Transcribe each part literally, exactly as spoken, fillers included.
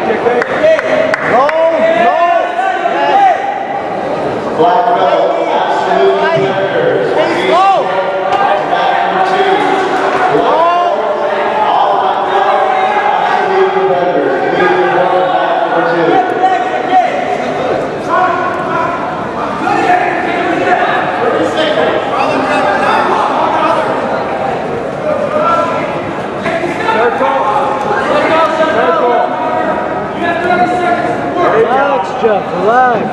No, no. Black belt, absolute competitors. Stay slow. Number two. Black belt, all black belt, absolute competitors. Leading one, number two. Relax, Jeff, relax.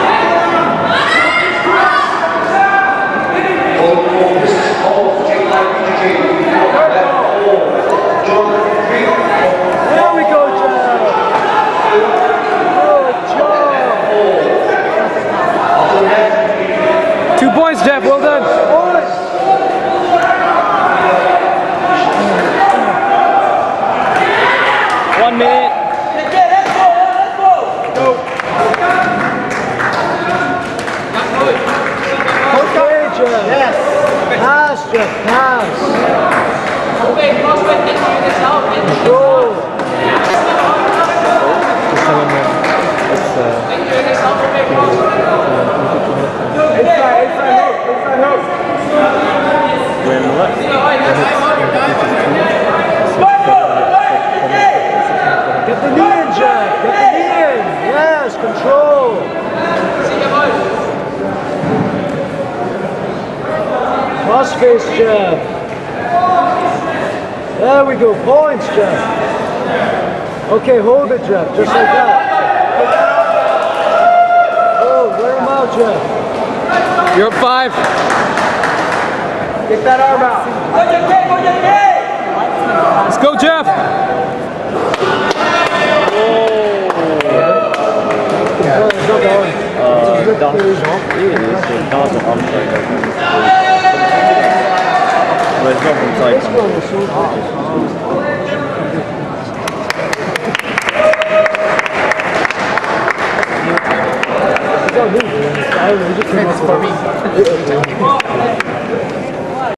This is all take like B J J. There we go, Jeff. Good job. Two points, Jeff. Well done. One minute. Okay, Jeff. Yes. Pass, Jeff. Pass. Go. Inside, inside hook, inside hook. When what? Get the knee in, Jeff. Get the knee in. Yes, control. Cross face, Jeff. There we go. Points, Jeff. Okay, hold it, Jeff. Just like that. Oh, wear him out, Jeff. You're up five. Get that arm out. Let's go, Jeff. It's for me.